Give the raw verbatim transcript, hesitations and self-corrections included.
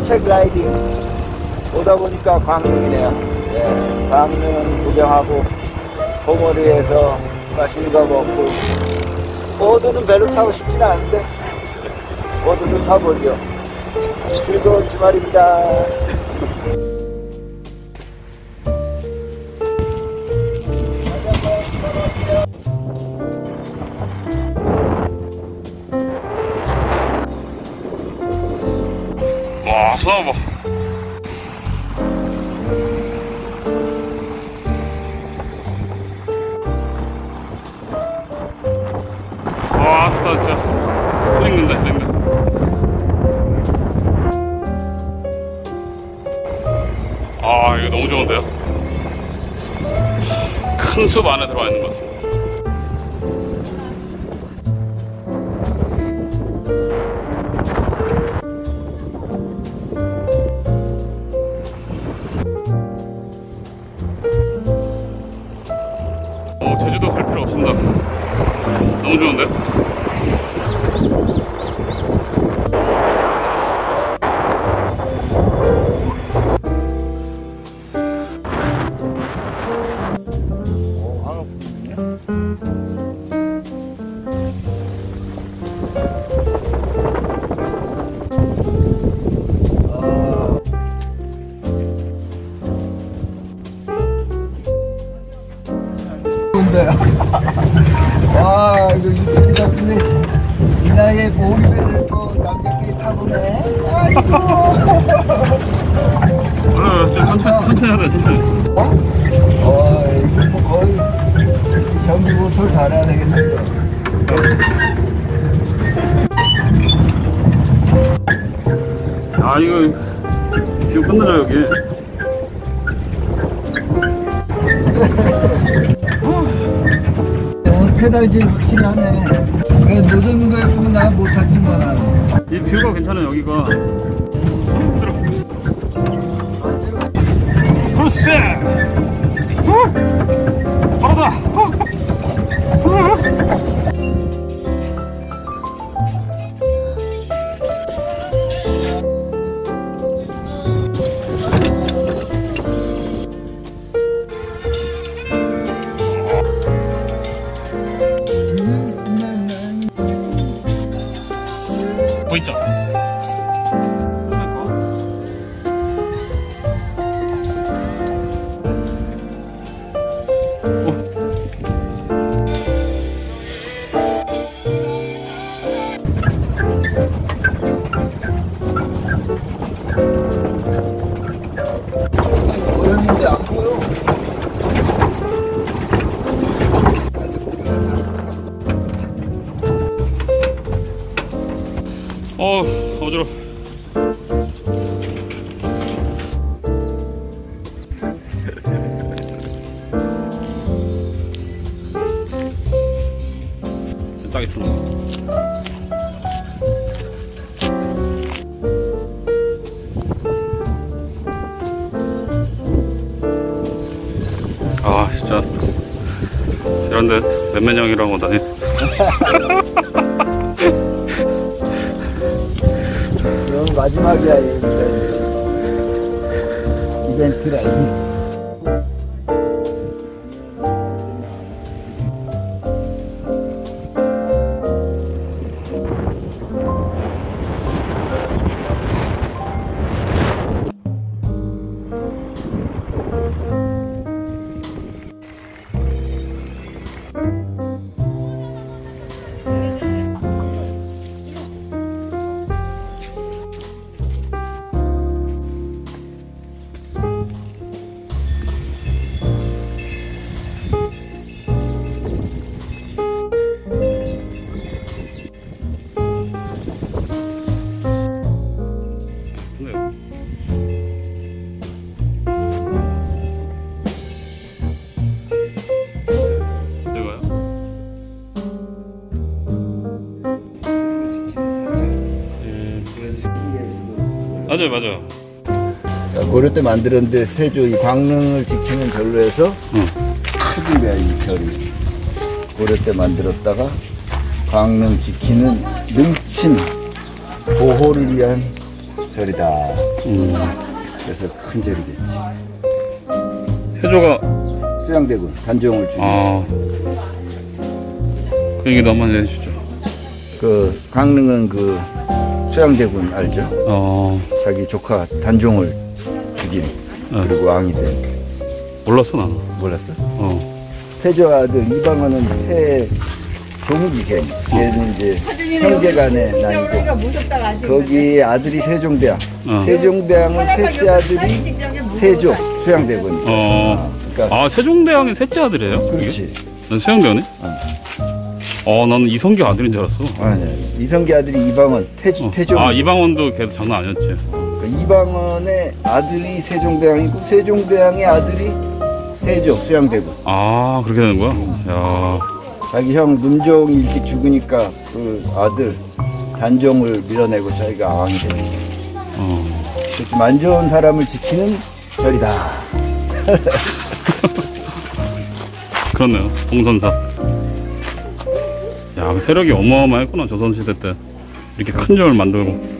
산책 라이딩 오다 보니까 광릉이네요. 네, 광릉 구경하고 고머리에서 맛있는 거 먹고 보드는 별로 타고 싶진 않은데 보드도 타보죠. 즐거운 주말입니다. 와, 쏟아봐. 와, 좋다, 진짜. 흐린다, 흐린다. 아, 이거 너무 좋은데요? 큰 숲 안에 들어와 있는 것 같습니다. 어, 제주도 갈 필요 없습니다. 너무 좋은데? 와, 이거 이 덕분에 이 나이에 보리배를 또 남자끼리 타보네. 아이고. 그래, 좀 천천히, 천천히 하자, 천천히. 어? 어, 이거 뭐 거의 전기 모터를 달아야 되겠네. 아, 이거 뷰 끝내자, 여기. 오늘 페달질 확실히 하네. 왜 노젓는 거였으면 나 못탔지만 나는. 이 뷰가 괜찮아, 여기가. 들어. 풀스텝! 바로다! 보이죠? 보였는데 안 보여. 어, 어지러워. 딱 있습니다. 아, 진짜 이런데 몇몇 형이랑 오다니. 이건 마지막이야, 이벤트. 이벤트라. 맞아요, 맞아요. 고려 때 만들었는데 세조 이 광릉을 지키는 절로 해서 응. 크기가 이 절이 고려 때 만들었다가 광릉 지키는 능친 보호를 위한 절이다. 음. 그래서 큰 절이겠지. 세조가 수양대군 단종을 주기. 아, 그 얘기도 한번 해주시죠. 그 강릉은 그 수양대군 알죠? 어, 자기 조카 단종을 죽인 네. 그리고 왕이 된. 몰랐어 나는. 몰랐어? 어, 태조 아들 이방원은 태종이 걔. 걔는 이제 형제간의 나이고 거기 아들이 세종대왕. 어. 세종대왕은 셋째 아들이 세조 수양대군. 어, 그러니까 아 세종대왕의 셋째 아들이에요? 그렇지. 난 수양대왕이? 어. 어, 나는 이성기 아들인 줄 알았어. 아니 이성기 아들이 이방원 태조 어. 태종. 아 이방원도 걔도 장난 아니었지. 그 이방원의 아들이 세종대왕이고 세종대왕의 아들이 세조 수양대군. 아 그렇게 되는 거야? 야, 자기 형 문종이 일찍 죽으니까 그 아들 단종을 밀어내고 자기가 왕이 됐지. 어, 그렇게 만 좋은 사람을 지키는 절이다. 그렇네요. 봉선사. 야, 그 세력이 어마어마했구나 조선시대 때. 이렇게 큰 점을 만들고.